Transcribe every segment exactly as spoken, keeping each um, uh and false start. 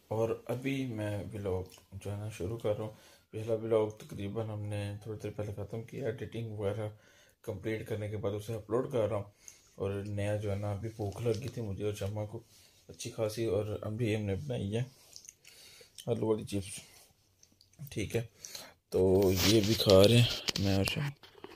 और अभी मैं व्लॉग जो है ना शुरू कर रहा हूँ। पहला व्लॉग तकरीबन हमने थोड़ी देर पहले ख़त्म किया, एडिटिंग वगैरह कंप्लीट करने के बाद उसे अपलोड कर रहा हूँ। और नया जो है ना अभी भूख लगी थी मुझे और शम्मा को अच्छी खासी, और अभी हमने बनाई है आलू वाली चिप्स। ठीक है, तो ये भी खा रहे हैं मैं और शम्मा।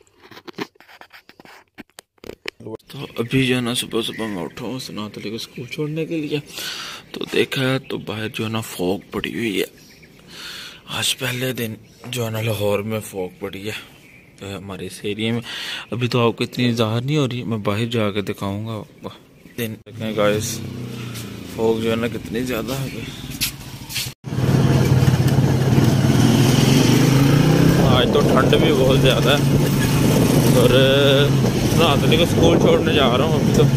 तो अभी जो है ना सुबह सुबह मैं उठा हूँ सनातली को स्कूल छोड़ने के लिए। तो देखा है तो बाहर जो है ना फॉग पड़ी हुई है। आज पहले दिन जो है ना लाहौर में फॉग पड़ी है तो हमारे इस एरिया में। अभी तो आपको इतनी ज़ाहिर नहीं हो रही, मैं बाहर जाकर दिखाऊंगा दिन। देखें गाइस फॉग जो है ना कितनी ज़्यादा है। आज तो ठंड भी बहुत ज़्यादा है और सनातली को स्कूल छोड़ने जा रहा हूँ। अभी तो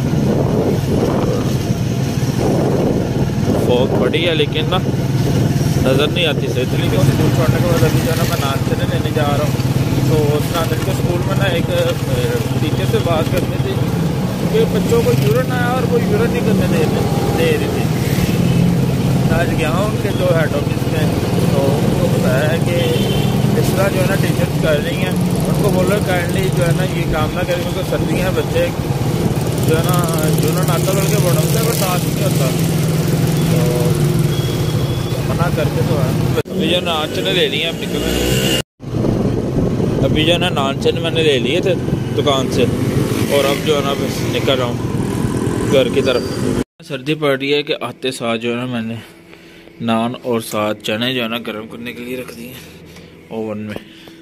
फॉग पड़ी है लेकिन ना नज़र नहीं आती सनातली को स्कूल छोड़ने के बाद। अभी जो है ना मैं नाश्ते लेने जा रहा हूँ। तो सनातली को स्कूल में ना एक टीचर से बात करनी थी कि बच्चों को यूरिन आया और वो यूरिन नहीं करने दे दे रही थी। आज गया हूँ उनके जो हेड ऑफिस में, तो उनको बताया है कि इस तरह जो है ना टीचर्स कर रही हैं। उनको बोलो काइंडली जो है ना ये काम ना करें, क्योंकि सर्दियाँ बच्चे जो है ना यूरिन आता बल्कि बढ़ता है बर्दाश्त नहीं होता, तो मना करके तो है। अभी जो नान चने ले लिए अपनी में अभी जो है ना नान चने मैंने ले लिए थे दुकान से, और अब जो है ना बस निकल रहा हूँ घर की तरफ। सर्दी पड़ रही है कि आते साथ जो है ना मैंने नान और साथ चने जो है ना गर्म करने के लिए रख दिए ओवन में।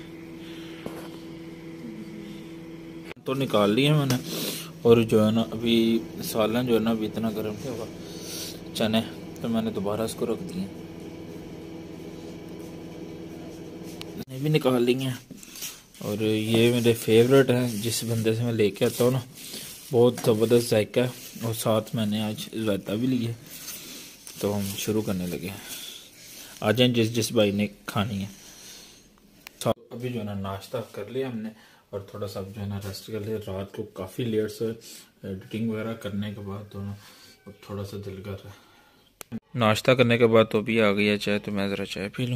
तो निकाल लिए मैंने, और जो है ना अभी सालन जो है ना अभी इतना गर्म नहीं होगा चने, तो मैंने दोबारा इसको रख दिए। ये भी निकाल लिए हैं। और ये मेरे फेवरेट हैं, जिस बंदे से मैं लेके आता हूँ ना बहुत ज़बरदस्त जायका है। और साथ मैंने आज रायता भी लिया, तो हम शुरू करने लगे हैं। आ जाए जिस जिस भाई ने खानी है। अभी जो है ना नाश्ता कर लिया हमने और थोड़ा सा जो है ना रेस्ट कर लिया। रात को काफ़ी लेट से एडिटिंग वगैरह करने के बाद तो ना अब थोड़ा सा दिल कर रहा है। नाश्ता करने के बाद तो अभी आ गई है चाय, तो मैं ज़रा चाय पी लूँ।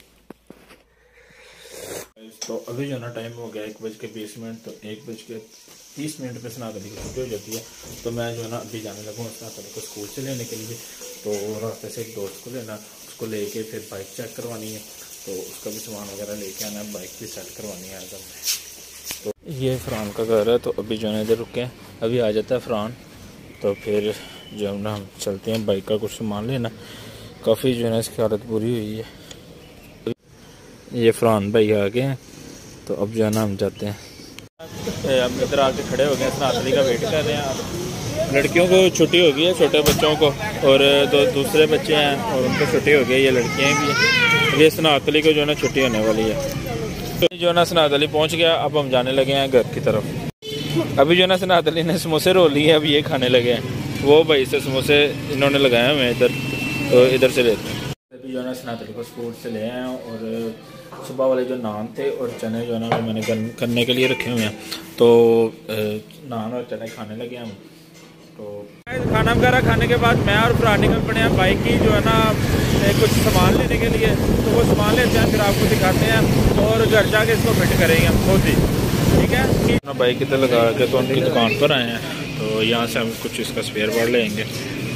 तो अभी जो है ना टाइम हो गया एक बज के बीस मिनट, तो एक बज के तीस मिनट में सनातली की छुट्टी हो जाती है। तो मैं जो है ना अभी जाने लगा सनातली को स्कूल से लेने के लिए। तो रास्ते से एक दोस्त को लेना, उसको लेके फिर बाइक चेक करवानी है, तो उसका भी सामान वगैरह लेके आना है, बाइक भी सेट करवानी है आजम में। तो ये फ़रान का घर है, तो अभी जो है इधर रुके हैं, अभी आ जाता है फ़रान, तो फिर जो है ना हम चलते हैं बाइक का कुछ सामान लेना। काफ़ी जो है ना इसकी हालत बुरी हुई है। ये फ़रान भाई आ गए हैं, तो अब जो है ना हम जाते हैं। हम इधर आके खड़े हो गए, सनातली का वेट कर रहे हैं। लड़कियों को छुट्टी हो गई है, छोटे बच्चों को, और दो दूसरे बच्चे हैं और उनको छुट्टी हो गई है। ये लड़कियाँ भी हैं। ये सनातली को जो है ना छुट्टी होने वाली है। तो जो है ना सनातली पहुँच गया, अब हम जाने लगे हैं घर की तरफ। अभी जो है ना सनातली ने समोसे रोल लिए, अब ये खाने लगे हैं। वो भाई से समोसे इन्होंने लगाए हुए इधर, तो इधर से लेते हैं। अभी जो है ना सनातली को स्कूल से ले आए हैं, और सुबह वाले जो नान थे और चने जो है ना मैंने गर्म करने के लिए रखे हुए हैं, तो नान और चने खाने लगे हम। तो खाना वगैरह खाने के बाद मैं और पुरानी निकल पड़े हैं बाइक की जो है ना कुछ सामान लेने के लिए। तो वो सामान लेते हैं, फिर आपको दिखाते हैं और घर जाके इसको फिट करेंगे हम खुद ही। ठीक है ना, बाइक इधर लगा के तो उनकी दुकान पर आए हैं, तो यहाँ से हम कुछ इसका स्पेयर पार्ट लेंगे।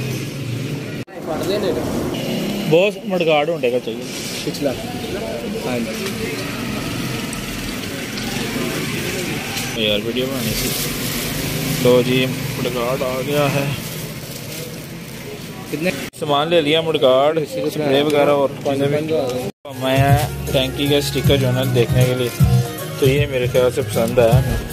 बहुत मडगाड़ होने का चाहिए पिछला। यार वीडियो बनानी थी, तो जी मडगाड़ आ गया है। कितने सामान ले लिया, मडगाड़, स्प्रे वगैरह और मैं टैंकी का स्टिकर जो है ना देखने के लिए, तो ये मेरे ख्याल से पसंद आया।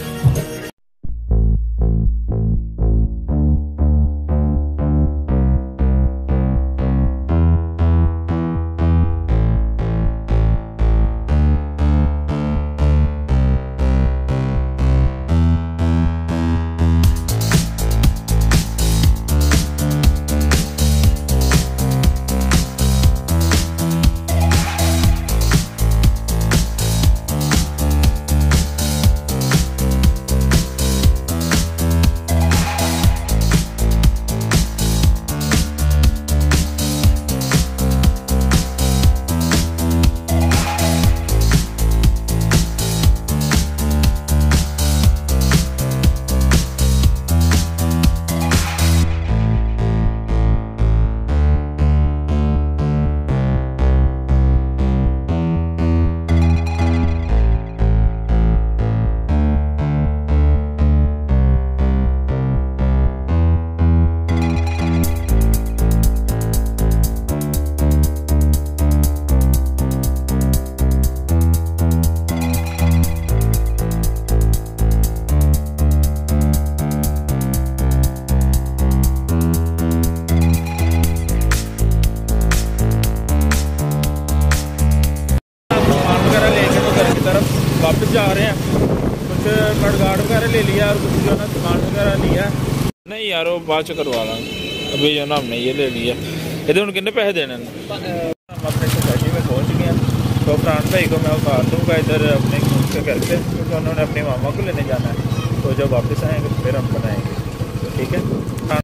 अंदर जा रहे हैं, कुछ मडगार्ड वगैरह ले लिया और कुछ जो है ना सामान वगैरह लिया। नहीं यार वो बाद चो करवा लाँगे, अभी जो है ना हमने ये ले लिया। इधर उन कितने पैसे देने? हम अपने सोसाइटी में पहुँच गए हैं, तो फरहान भाई को मैं उतार दूँगा इधर अपने के घर से, क्योंकि उन्होंने अपनी मामा को लेने जाना है। तो जब वापस आएंगे तो फिर हम बनाएंगे, तो ठीक है। हाँ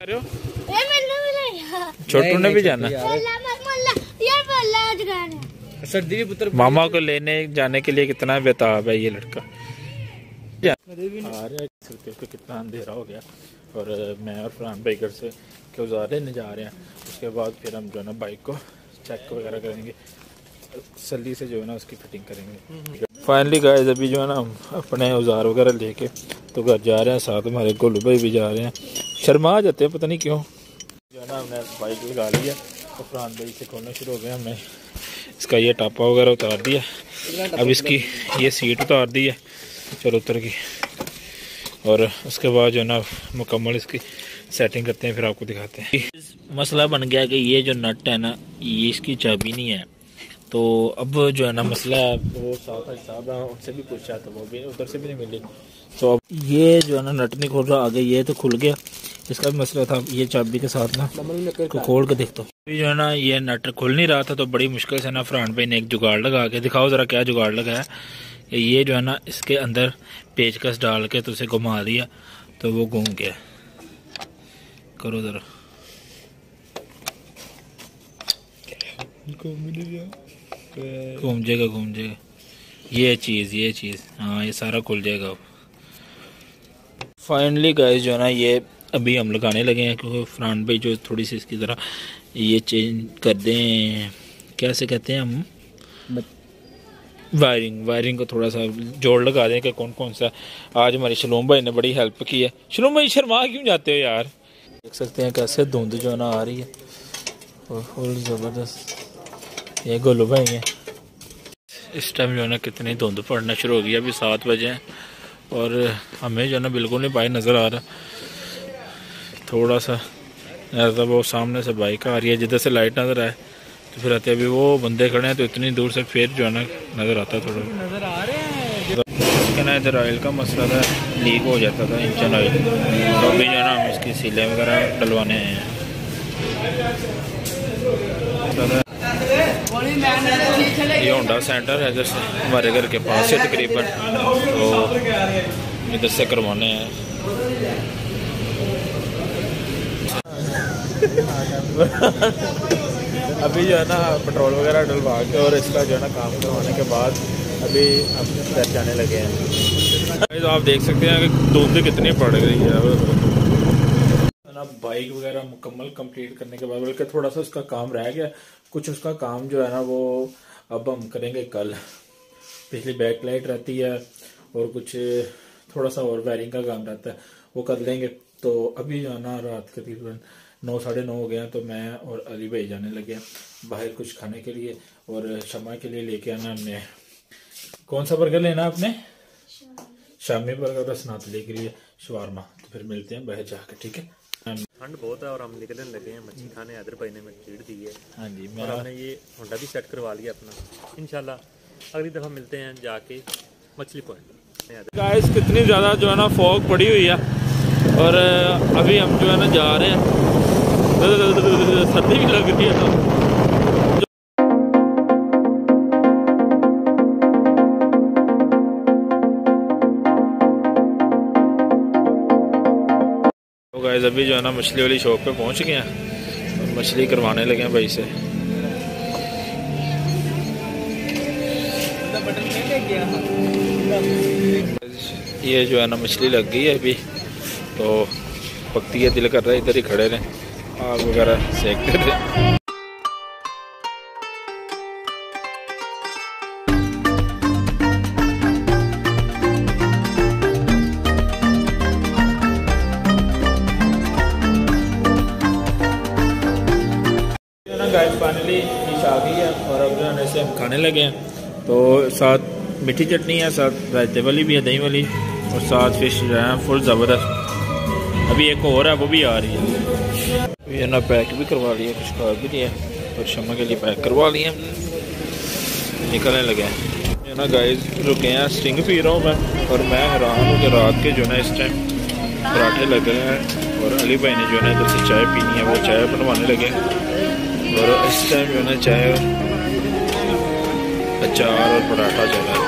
छोटू ने भी जाना है सर्दी पुत्र। मामा को लेने जाने के लिए कितना बेताब है ये लड़का। कितना अंधेरा हो गया और मैं और फरहान भाई घर से के औजार लेने जा रहे हैं। उसके बाद फिर हम जो है ना बाइक को चेक वगैरह करेंगे, सली से जो है ना उसकी फिटिंग करेंगे। फाइनली गाइस अभी जो है ना हम अपने औजार वगैरह लेके तो घर जा रहे हैं, साथ हमारे गोलू भाई भी जा रहे हैं। शर्मा आ जाते हैं पता नहीं क्यों। जो है ना हमने बाइक लगा लिया तो फरहान भाई से खोलना शुरू हो गया। हमने इसका ये टापा वगैरह उतार दिया, अब इसकी ये सीट उतार दी है चलो उतर गई। और उसके बाद जो है ना मुकम्मल इसकी सेटिंग करते हैं, फिर आपको दिखाते हैं। मसला बन गया कि ये जो नट है ना ये इसकी चाबी नहीं है, तो अब जो है ना मसला वो साहब साहब उनसे भी पूछा तो वो भी उधर से भी नहीं मिली। तो अब ये जो है ना नट नहीं खोल रहा, आगे ये तो खुल गया, इसका भी मसला था। ये चाबी के साथ ना को खोल के देखता हूँ, जो है ना ये नट खुल नहीं रहा था, तो बड़ी मुश्किल से ना फरहान भाई ने एक जुगाड़ लगा के, दिखाओ ज़रा क्या जुगाड़ लगाया। ये जो है ना इसके अंदर पेचकस डाल के तो उसे घुमा दिया तो वो घूम गया। करो ज़रा, घूम जाएगा घूम जाएगा ये चीज़ ये चीज़ हाँ ये सारा खुल जाएगा। फाइनली गाइस जो है ना ये अभी हम लगाने लगे हैं, क्योंकि फरहान भाई जो थोड़ी सी इसकी तरह ये चेंज कर दें, कैसे कहते हैं हम, वायरिंग वायरिंग को थोड़ा सा जोड़ लगा दें कि कौन कौन सा। आज हमारे शलोम भाई ने बड़ी हेल्प की है। शलोम भाई शर्मा क्यों जाते हो यार? देख सकते हैं कैसे धुंध जो है ना आ रही है और फुल ज़बरदस्त। ये गोलू भाई है, इस टाइम जो है ना कितनी धुंध पड़ना शुरू हो गई। अभी सात बजे हैं और हमें जो है ना बिल्कुल नहीं बाइक नज़र आ रहा। थोड़ा सा ऐसा वो सामने से बाइक आ रही है, जिधर से लाइट नज़र आए तो फिर आते। अभी वो बंदे खड़े हैं तो इतनी दूर से फिर जो है ना नज़र आता है, थोड़ा नज़र आ रहे हैं। इसका ना इधर ऑयल का मसला था, लीक हो जाता था इंजन ऑयल, तो अभी जो है ना हम इसकी सीलें वगैरह डलवाने आए हैं। ये होंडा सेंटर है इधर से हमारे घर के पास है तकरीबन, तो इधर से करवाने हैं। अभी जो है ना पेट्रोल वगैरह डलवा के और इसका जो है ना काम करवाने के बाद अभी हम घर जाने लगे हैं। तो आप देख सकते हैं कि धुंध कितनी पड़ गई है ना। बाइक वगैरह मुकम्मल कंप्लीट करने के बाद, बल्कि थोड़ा सा उसका काम रह गया, कुछ उसका काम जो है ना वो अब हम करेंगे कल। पिछली बैक लाइट रहती है और कुछ थोड़ा सा और वायरिंग का काम रहता है, वो कर लेंगे। तो अभी जो है ना रात के तकरीबन नौ साढ़े नौ हो गए हैं, तो मैं और अली भाई जाने लगे हैं बाहर कुछ खाने के लिए, और शमा के लिए लेके आना हमने। कौन सा बर्गर लेना आपने? शामी बर्गर और सनातली के लिए शवारमा। तो फिर मिलते हैं बाहर जाकर, ठीक है। ठंड बहुत है और हम निकलने लगे हैं मच्छी खाने। हैदर भाई ने मच्छी दी है। हाँ जी, मैं और हमने ये होंडा भी सेट करवा लिया अपना। इंशाल्लाह अगली दफ़ा मिलते हैं जाके मछली पॉइंट। गाइस कितनी ज़्यादा जो है ना फॉग पड़ी हुई है और अभी हम जो है ना जा रहे हैं, सर्दी भी लग रही है। तो गाइस अभी जो है ना मछली वाली शॉप पे पहुंच गए हैं और मछली करवाने लगे हैं भाई से। ये जो है ना मछली लग गई है अभी, तो पकती है, दिल कर रहा है इधर ही खड़े रहे, आग वगैरह सेकते थे। गाइस फाइनली डिश आ गई है और अब जो है से हम खाने लगे हैं। तो साथ मीठी चटनी है, साथ रायते वाली भी है, दही वाली, और साथ फिश जो है फुल ज़बरदस्त। अभी एक और है वो भी आ रही है। ये ना पैक भी करवा लिया, कुछ खा भी लिया और शमा के लिए पैक करवा लिया, निकलने लगे हैं। ना गाइस रुके हैं, स्टिंग पी रहा हूँ मैं, और मैं हैरान हूँ कि रात के जो है इस टाइम पराठे लग रहे हैं, और अली भाई ने जो है इधर से चाय पीनी है, वो चाय बनवाने लगे, और इस टाइम जो है चाय अचार और पराठा जो है।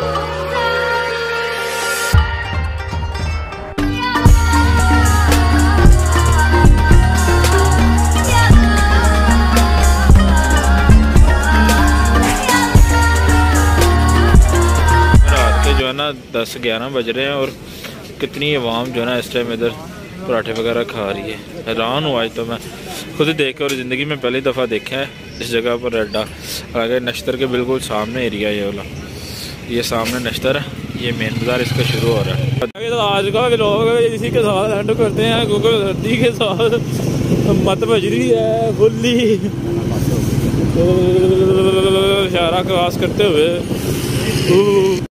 जो है ना दस ग्यारह बज रहे हैं, और कितनी आवाम जो है ना इस टाइम इधर पराठे वगैरह खा रही है। हैरान हुआ आज तो मैं खुद ही देख के, और ज़िंदगी में पहली दफ़ा देखा है इस जगह पर अड्डा। अगर नश्तर के बिल्कुल सामने एरिया ये वाला, ये सामने नश्तर है, ये मेन बाज़ार इसका शुरू हो रहा है। तो आज का व्लॉग इसी के साथ एंड करते हैं, क्योंकि सर्दी के साथ मत बज रही है फुल्ली इशारा क्रॉस करते हुए।